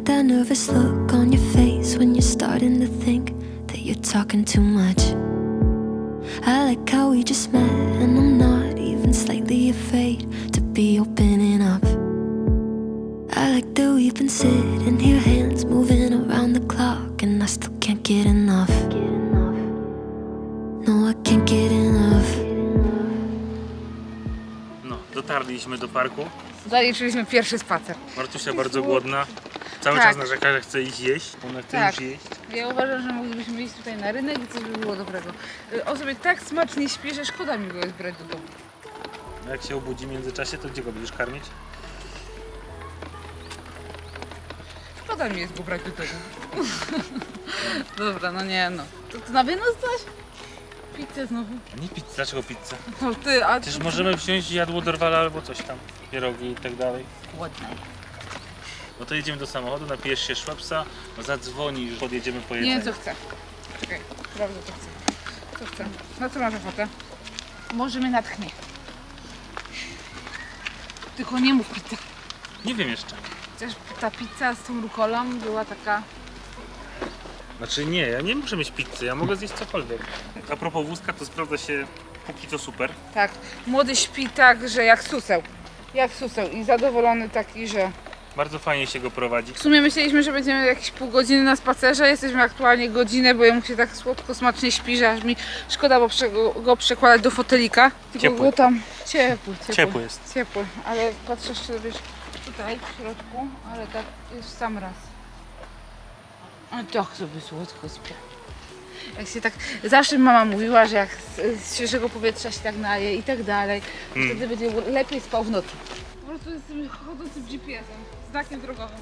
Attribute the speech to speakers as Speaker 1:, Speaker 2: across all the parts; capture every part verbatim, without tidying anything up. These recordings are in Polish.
Speaker 1: like that nervous look on your face when you're starting to think that you're talking too much. I like how we just met and I'm not even slightly afraid to be opening up. I like that we've been sitting here, hands moving around the clock, and I still can't get enough. No, I can't get enough.
Speaker 2: No, dotarliśmy do parku.
Speaker 3: Zaliczyliśmy pierwszy spacer.
Speaker 2: Martusia bardzo głodna. Cały
Speaker 3: tak.
Speaker 2: czas narzeka, że chce iść jeść. Ona chce
Speaker 3: tak.
Speaker 2: już jeść.
Speaker 3: Ja uważam, że moglibyśmy iść tutaj na rynek i coś by było dobrego. On sobie tak smacznie śpi, że szkoda mi go jest brać do domu.
Speaker 2: Jak się obudzi w międzyczasie, to gdzie go będziesz karmić?
Speaker 3: Szkoda mi jest go brać do domu. Dobra, no nie no. To, to na wynos coś? Pizzę znowu?
Speaker 2: Nie pizza, dlaczego pizza?
Speaker 3: No ty, a...
Speaker 2: Przecież możemy wziąć jadło dorwala albo coś tam. Pierogi i tak dalej.
Speaker 3: Ładne.
Speaker 2: No to jedziemy do samochodu, napijesz się Schweppesa, zadzwoni, że podjedziemy po jedzenie.
Speaker 3: Nie, co chcę. Czekaj, sprawdzę co chcę. Co chcę? Na co masz ochotę? Może mnie natchnie. Tylko nie mów pizza.
Speaker 2: Nie wiem jeszcze.
Speaker 3: Chociaż ta pizza z tą rukolą była taka...
Speaker 2: Znaczy nie, ja nie muszę mieć pizzy, ja mogę zjeść cokolwiek. A propos wózka, to sprawdza się póki co super.
Speaker 3: Tak, młody śpi tak, że jak suseł. Jak suseł i zadowolony taki, że...
Speaker 2: Bardzo fajnie się go prowadzi.
Speaker 3: W sumie myśleliśmy, że będziemy jakieś pół godziny na spacerze. Jesteśmy aktualnie godzinę, bo jemu się tak słodko, smacznie śpi, że aż mi szkoda bo prze, go przekładać do fotelika. Tylko
Speaker 2: Ciepły.
Speaker 3: go tam... Ciepły, ciepły.
Speaker 2: Ciepły jest.
Speaker 3: Ciepły, ale patrzę się, wiesz, tutaj w środku, ale tak jest w sam raz. A tak sobie słodko śpi. Jak się tak, zawsze mama mówiła, że jak z, z świeżego powietrza się tak naje i tak dalej,
Speaker 2: Mm.
Speaker 3: wtedy będzie lepiej spał w nocy. Po prostu jestem chodzącym G P S-em, znakiem drogowym.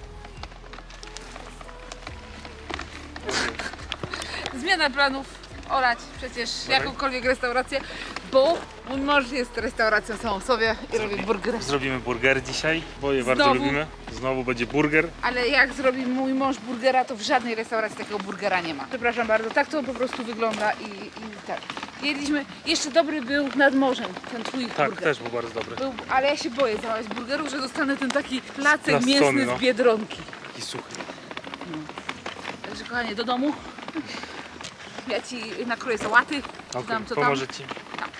Speaker 3: Zmiana planów. Orać przecież jakąkolwiek restaurację, bo mój mąż jest restauracją samą sobie i robi burgery.
Speaker 2: Zrobimy burger dzisiaj, bo je bardzo
Speaker 3: Znowu.
Speaker 2: lubimy. Znowu będzie burger.
Speaker 3: Ale jak zrobi mój mąż burgera, to w żadnej restauracji takiego burgera nie ma. Przepraszam bardzo, tak to po prostu wygląda i, i tak. Jedliśmy, jeszcze dobry był nad morzem, ten twój
Speaker 2: Tak,
Speaker 3: burger.
Speaker 2: też był bardzo dobry.
Speaker 3: Był, ale ja się boję zamawiać burgerów, że dostanę ten taki placek
Speaker 2: Plascony,
Speaker 3: mięsny
Speaker 2: no.
Speaker 3: z Biedronki.
Speaker 2: Taki suchy.
Speaker 3: Także kochanie, do domu. Ja ci nakroję sałaty,
Speaker 2: Okay,
Speaker 3: dam co tam.
Speaker 2: pomoże ci.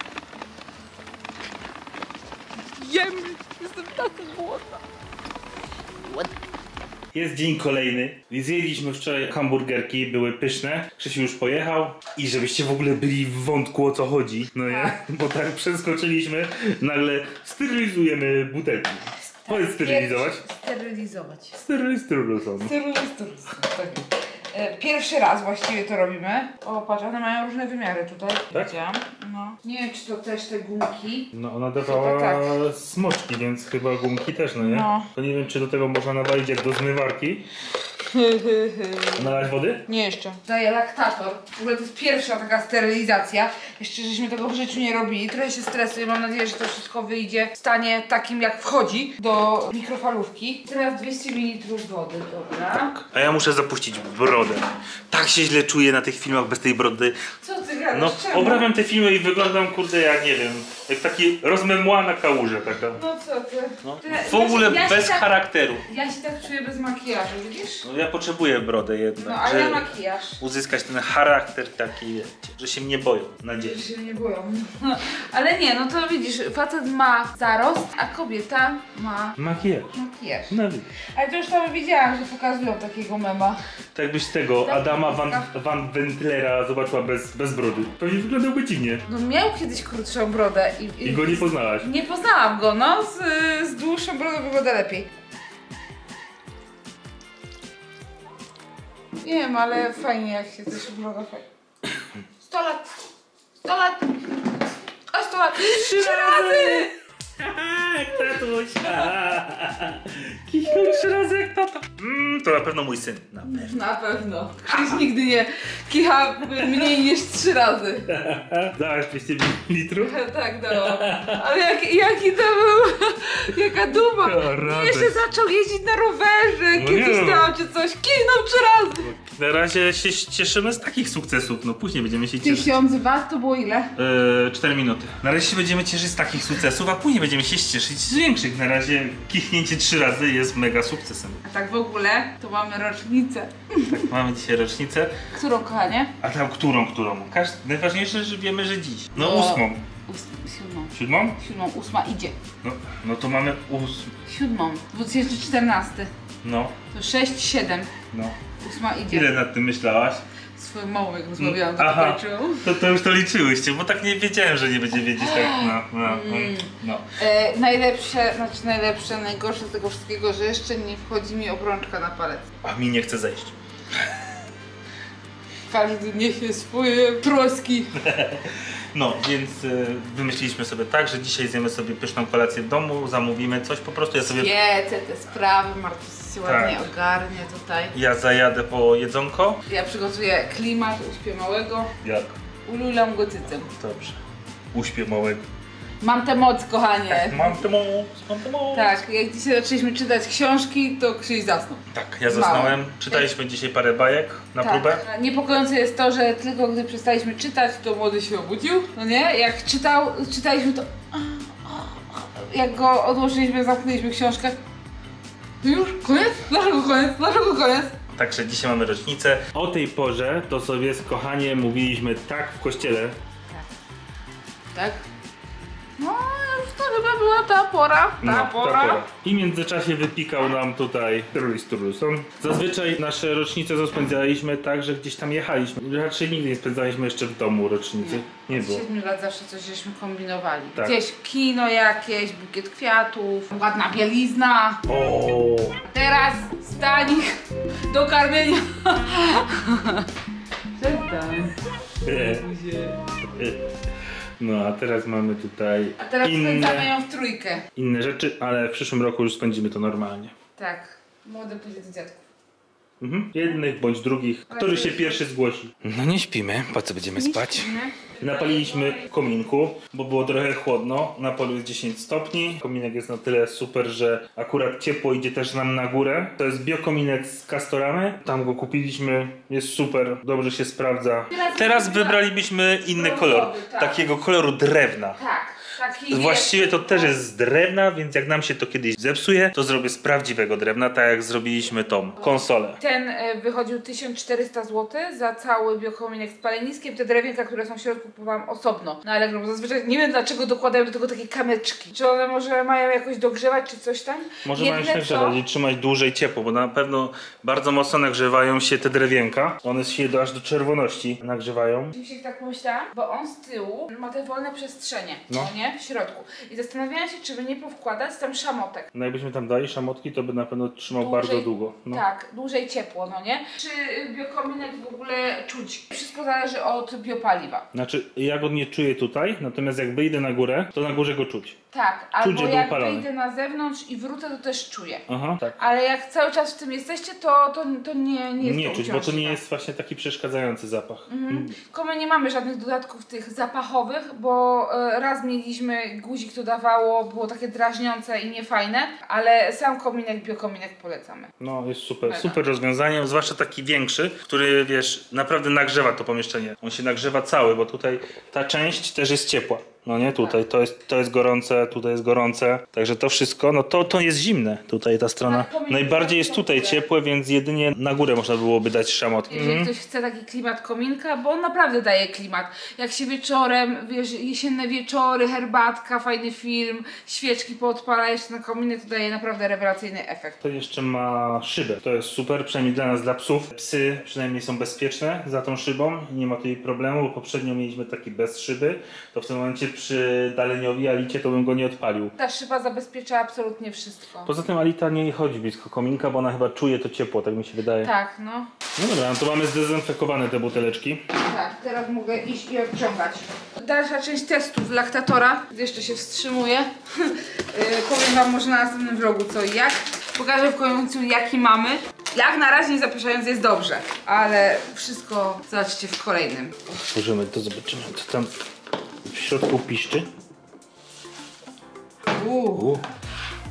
Speaker 3: Jem! Jestem taka głodna.
Speaker 2: Jest dzień kolejny. Zjedliśmy wczoraj hamburgerki, były pyszne. Krzysiu już pojechał. I żebyście w ogóle byli w wątku, o co chodzi, no nie? Bo tak przeskoczyliśmy, nagle sterylizujemy butelki. Powiedz sterylizować.
Speaker 3: Sterylizować.
Speaker 2: Sterylizować.
Speaker 3: Sterylizować. Tak. Pierwszy raz właściwie to robimy. O, patrz, one mają różne wymiary tutaj.
Speaker 2: Tak?
Speaker 3: Widziałam. No. Nie wiem, czy to też te gumki.
Speaker 2: No ona dawała
Speaker 3: tak.
Speaker 2: smoczki, więc chyba gumki też, no nie?
Speaker 3: No.
Speaker 2: To nie wiem, czy do tego można nawalić jak do zmywarki. Nalać wody?
Speaker 3: Nie jeszcze. Daję laktator. W ogóle to jest pierwsza taka sterylizacja. Jeszcze żeśmy tego w życiu nie robili. Trochę się stresuję. Mam nadzieję, że to wszystko wyjdzie w stanie takim jak wchodzi do mikrofalówki. Teraz dwieście mililitrów wody, dobra.
Speaker 2: Tak. A ja muszę zapuścić brodę. Tak się źle czuję na tych filmach bez tej brody.
Speaker 3: Co ty gadasz?
Speaker 2: No,
Speaker 3: Czemu?
Speaker 2: obrabiam te filmy i wyglądam, kurde, jak nie wiem, jak taki rozmemłana kałuża taka.
Speaker 3: No co ty?
Speaker 2: No,
Speaker 3: Ty-
Speaker 2: w ogóle
Speaker 3: ja się
Speaker 2: bez
Speaker 3: tak-
Speaker 2: charakteru.
Speaker 3: Ja się tak czuję bez makijażu, widzisz?
Speaker 2: No, ja potrzebuję brodę jednak,
Speaker 3: No, ale ja
Speaker 2: żeby
Speaker 3: makijaż.
Speaker 2: uzyskać ten charakter taki, wiecie, że się mnie boją, nadzieję.
Speaker 3: Że się nie boją. Ale nie, no to widzisz, facet ma zarost, a kobieta ma
Speaker 2: Makijaż.
Speaker 3: makijaż.
Speaker 2: No widzisz.
Speaker 3: Ale to już tam widziałam, że pokazują takiego mema.
Speaker 2: Tak jakbyś tego
Speaker 3: Tak,
Speaker 2: Adama Van,
Speaker 3: tak.
Speaker 2: Van Ventlera zobaczyła bez, bez brody. Pewnie wyglądałby dziwnie.
Speaker 3: No miał kiedyś krótszą brodę i...
Speaker 2: I go nie poznałaś.
Speaker 3: Nie poznałam go, no. Z, z dłuższą brodą wygląda lepiej. Nie wiem, ale fajnie jak się coś wygląda fajnie. sto lat! sto lat! O, sto lat! Trzy razy!
Speaker 2: Jak tatuś! Kichał trzy razy jak tata. Mm, to na pewno mój syn. Na pewno.
Speaker 3: Na pewno. Krzyś nigdy nie kicha mniej niż trzy razy.
Speaker 2: Dałaś dwieście mililitrów?
Speaker 3: Tak, no. Ale jak, jaki to był Jaka duma!
Speaker 2: Jaka
Speaker 3: Jeszcze
Speaker 2: radość.
Speaker 3: zaczął jeździć na rowerze,
Speaker 2: No
Speaker 3: kiedyś
Speaker 2: nie.
Speaker 3: tam czy coś, kinął trzy razy.
Speaker 2: Na razie się cieszymy z takich sukcesów, no później będziemy się cieszyć.
Speaker 3: Tysiąc wat to było ile?
Speaker 2: Yy, cztery minuty. Na razie się będziemy cieszyć z takich sukcesów, a później będziemy się cieszyć z większych. Na razie kichnięcie trzy razy jest mega sukcesem.
Speaker 3: A tak w ogóle to mamy rocznicę.
Speaker 2: Tak, mamy dzisiaj rocznicę.
Speaker 3: Którą, kochanie?
Speaker 2: A tam którą, którą? Każdy, najważniejsze, że wiemy, że dziś. No
Speaker 3: O.
Speaker 2: ósmą.
Speaker 3: Ós- siódmą.
Speaker 2: Siódmą?
Speaker 3: Siódmą, ósma idzie.
Speaker 2: No, no to mamy ósm.
Speaker 3: Siódmą, dwa tysiące czternasty.
Speaker 2: No,
Speaker 3: To sześć, siedem.
Speaker 2: no.
Speaker 3: Ósma idzie.
Speaker 2: Ile nad tym myślałaś?
Speaker 3: Swoją małą, jak rozmawiałam, to
Speaker 2: Aha,
Speaker 3: zobaczyłam.
Speaker 2: to, to już to liczyłyście, bo tak nie wiedziałem, że nie będzie wiedzieć tak. No, no, no. no.
Speaker 3: E, najlepsze, znaczy najlepsze, najgorsze z tego wszystkiego, że jeszcze nie wchodzi mi obrączka na palec.
Speaker 2: A mi nie chce zejść.
Speaker 3: Każdy niesie swoje troski.
Speaker 2: No, więc y, wymyśliliśmy sobie tak, że dzisiaj zjemy sobie pyszną kolację w domu, zamówimy coś, po prostu ja sobie...
Speaker 3: Wiece, te sprawy, Martus się ładnie
Speaker 2: Tak.
Speaker 3: ogarnie tutaj.
Speaker 2: Ja zajadę po jedzonko.
Speaker 3: Ja przygotuję klimat, uśpię małego,
Speaker 2: Jak?
Speaker 3: ululam go cycem.
Speaker 2: Dobrze. Uśpię małego.
Speaker 3: Mam tę moc, kochanie.
Speaker 2: Mam tę moc, mam tę moc.
Speaker 3: Tak, jak dzisiaj zaczęliśmy czytać książki, to Krzyś zasnął.
Speaker 2: Tak, ja zasnąłem. Czytaliśmy dzisiaj parę bajek na próbę.
Speaker 3: Tak. Niepokojące jest to, że tylko gdy przestaliśmy czytać, to młody się obudził, no nie? Jak czytał, czytaliśmy to... Jak go odłożyliśmy, zamknęliśmy książkę. No już? Koniec? Dlaczego koniec? Dlaczego koniec?
Speaker 2: Także dzisiaj mamy rocznicę. O tej porze to sobie z kochanie mówiliśmy tak w kościele.
Speaker 3: Tak? No, już to chyba była ta pora. Ta
Speaker 2: No,
Speaker 3: pora.
Speaker 2: I w międzyczasie wypikał nam tutaj Trulis Truluson. Zazwyczaj nasze rocznice spędzaliśmy tak, że gdzieś tam jechaliśmy. Raczej nigdy nie spędzaliśmy jeszcze w domu rocznicy. Nie
Speaker 3: Od
Speaker 2: było.
Speaker 3: siedmiu lat zawsze coś żeśmy kombinowali.
Speaker 2: Tak.
Speaker 3: Gdzieś kino jakieś, bukiet kwiatów, ładna bielizna.
Speaker 2: O,
Speaker 3: A teraz stanik do karmienia. Przestań.
Speaker 2: No a teraz mamy tutaj
Speaker 3: A teraz spędzamy
Speaker 2: inne,
Speaker 3: ją w trójkę.
Speaker 2: inne rzeczy, ale w przyszłym roku już spędzimy to normalnie.
Speaker 3: Tak. Młody pójdzie do dziadków.
Speaker 2: Mhm. Jednych bądź drugich, który się pierwszy zgłosi. No nie śpimy, po co będziemy spać? Napaliliśmy kominku, bo było trochę chłodno. Na polu jest dziesięć stopni. Kominek jest na tyle super, że akurat ciepło idzie też nam na górę. To jest biokominek z Castoramy. Tam go kupiliśmy. Jest super, dobrze się sprawdza. Teraz wybralibyśmy inny kolor. Takiego koloru drewna.
Speaker 3: Tak. Taki
Speaker 2: Właściwie to też jest z drewna, więc jak nam się to kiedyś zepsuje, to zrobię z prawdziwego drewna, tak jak zrobiliśmy tą konsolę.
Speaker 3: Ten e, wychodził tysiąc czterysta złotych za cały biokominek z paleniskiem. Te drewienka, które są w środku, kupowałam osobno na Allegro, bo zazwyczaj nie wiem dlaczego dokładają do tego takie kamyczki. Czy one może mają jakoś dogrzewać, czy coś tam?
Speaker 2: Może
Speaker 3: Jedyne
Speaker 2: mają się nagrzewać i trzymać dłużej ciepło, bo na pewno bardzo mocno nagrzewają się te drewienka. One się do, aż do czerwoności nagrzewają.
Speaker 3: Mi się tak pomyślałam, bo on z tyłu ma te wolne przestrzenie,
Speaker 2: No.
Speaker 3: no. nie? W środku. I zastanawiałam się, czy by nie powkładać tam szamotek.
Speaker 2: No jakbyśmy tam dali szamotki, to by na pewno trzymał
Speaker 3: Dłużej-
Speaker 2: bardzo długo. No.
Speaker 3: Tak, dłużej ciepło, no nie? Czy biokominek w ogóle czuć? Wszystko zależy od biopaliwa.
Speaker 2: Znaczy, ja go nie czuję tutaj, natomiast jak wyjdę na górę, to na górze go czuć.
Speaker 3: Tak,
Speaker 2: Czuć,
Speaker 3: albo
Speaker 2: że był
Speaker 3: jak
Speaker 2: palony.
Speaker 3: wyjdę na zewnątrz i wrócę, to też czuję.
Speaker 2: Aha, tak.
Speaker 3: Ale jak cały czas w tym jesteście, to, to, to nie, nie jest
Speaker 2: Nie
Speaker 3: to
Speaker 2: czuć, bo to
Speaker 3: uciążliwe.
Speaker 2: nie jest właśnie taki przeszkadzający zapach.
Speaker 3: Mhm. Tylko my nie mamy żadnych dodatków tych zapachowych, bo e, raz mieliśmy guzik, to dawało, było takie drażniące i niefajne, ale sam kominek, biokominek polecamy.
Speaker 2: No, jest super,
Speaker 3: Mega.
Speaker 2: super rozwiązanie, zwłaszcza taki większy, który, wiesz, naprawdę nagrzewa to pomieszczenie. On się nagrzewa cały, bo tutaj ta część też jest ciepła. No nie, tutaj to jest, to jest gorące, tutaj jest gorące, także to wszystko, no to, to jest zimne, tutaj ta strona.
Speaker 3: Tak, kominek
Speaker 2: Najbardziej jest
Speaker 3: jest
Speaker 2: tutaj
Speaker 3: ciepłe.
Speaker 2: ciepłe, więc jedynie na górę można byłoby dać szamotki.
Speaker 3: Jeżeli
Speaker 2: Mhm.
Speaker 3: ktoś chce taki klimat kominka, bo on naprawdę daje klimat. Jak się wieczorem, wiesz, jesienne wieczory, herbatka, fajny film, świeczki poodpala jeszcze na kominek, to daje naprawdę rewelacyjny efekt.
Speaker 2: To jeszcze ma szybę, to jest super, przynajmniej dla nas, dla psów. Psy przynajmniej są bezpieczne za tą szybą, nie ma tutaj problemu, bo poprzednio mieliśmy taki bez szyby, to w tym momencie przy Daleniowi, Alicie, to bym go nie odpalił.
Speaker 3: Ta szyba zabezpiecza absolutnie wszystko.
Speaker 2: Poza tym Alita nie chodzi blisko kominka, bo ona chyba czuje to ciepło, tak mi się wydaje.
Speaker 3: Tak, no.
Speaker 2: No dobra, no to mamy zdezynfekowane te buteleczki.
Speaker 3: Tak, teraz mogę iść i odciągać. Dalsza część testów laktatora. Jeszcze się wstrzymuję. Yy, powiem wam może na następnym vlogu co i jak. Pokażę w końcu jaki mamy. Jak na razie nie zapraszając jest dobrze, ale wszystko zobaczcie w kolejnym.
Speaker 2: Otworzymy to, zobaczymy co tam w środku piszczy.
Speaker 3: Uuu.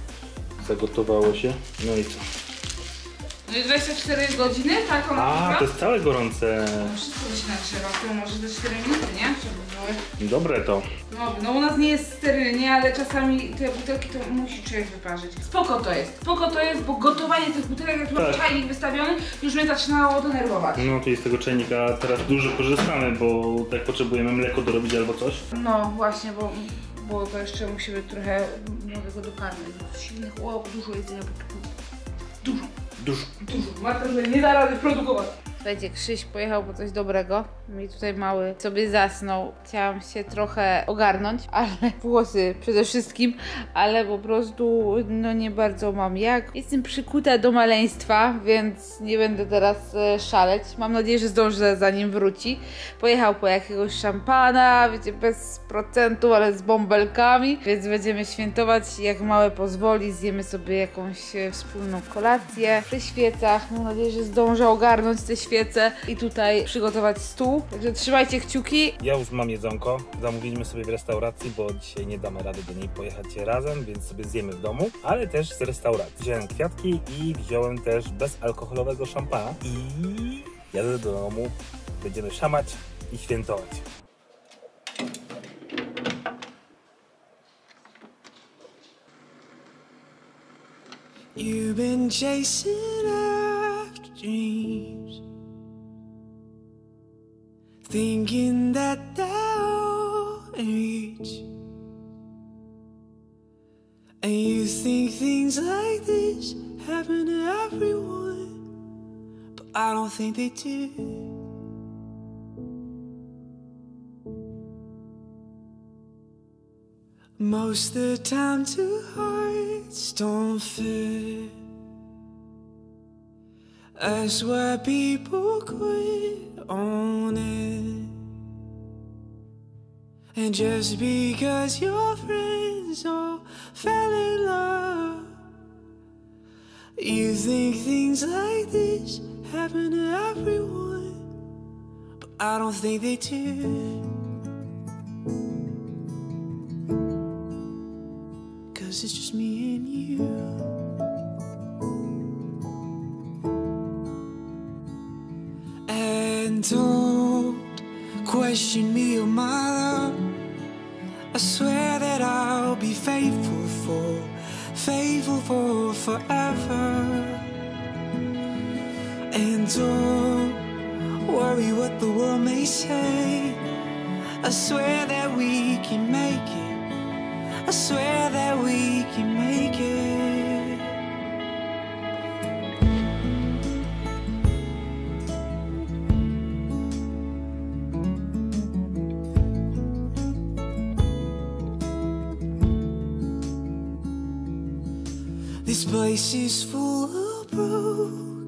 Speaker 2: zagotowało się. No i co?
Speaker 3: No i dwadzieścia cztery godziny, tak ona
Speaker 2: A,
Speaker 3: trwa?
Speaker 2: to jest całe gorące.
Speaker 3: No wszystko by się nagrzewa, to może te cztery minuty, nie? Żeby były.
Speaker 2: Dobre to.
Speaker 3: No, no u nas nie jest sterylnie, ale czasami te butelki to musi człowiek wyparzyć. Spoko to jest, spoko to jest, bo gotowanie tych butelek, jak tu mam
Speaker 2: Tak.
Speaker 3: czajnik wystawiony, już mnie zaczynało denerwować.
Speaker 2: No tu jest tego czajnika, teraz dużo korzystamy, bo tak potrzebujemy mleko dorobić albo coś.
Speaker 3: No właśnie, bo, bo to jeszcze musimy trochę młodego dokarmić. Silnych, o, dużo jedzenia, dużo.
Speaker 2: Dużo.
Speaker 3: Dużo. Marta sobie nie da rady produkować. Słuchajcie, Krzyś pojechał po coś dobrego. Mi tutaj mały sobie zasnął. Chciałam się trochę ogarnąć, ale włosy przede wszystkim, ale po prostu no nie bardzo mam jak. Jestem przykuta do maleństwa, więc nie będę teraz e, szaleć. Mam nadzieję, że zdążę zanim wróci. Pojechał po jakiegoś szampana, wiecie, bez procentu, ale z bąbelkami, więc będziemy świętować. Jak małe pozwoli, zjemy sobie jakąś e, wspólną kolację przy świecach. Mam nadzieję, że zdążę ogarnąć te świece i tutaj przygotować stół. Także trzymajcie kciuki.
Speaker 2: Ja już mam jedzonko. Zamówiliśmy sobie w restauracji, bo dzisiaj nie damy rady do niej pojechać razem, więc sobie zjemy w domu, ale też z restauracji. Wziąłem kwiatki i wziąłem też bezalkoholowego szampana i jadę do domu. Będziemy szamać i świętować.
Speaker 4: You've been chasing after dreams, thinking that they'll reach, and you think things like this happen to everyone, but I don't think they do. Most of the time two hearts don't fit. That's why people quit on it. And just because your friends all fell in love, you think things like this happen to everyone, but I don't think they do. Cause it's just me and you. And don't question me or my love. I swear that I'll be faithful for, faithful for forever. And don't worry what the world may say. I swear that we can make it. I swear that we can make it. This place is full of broken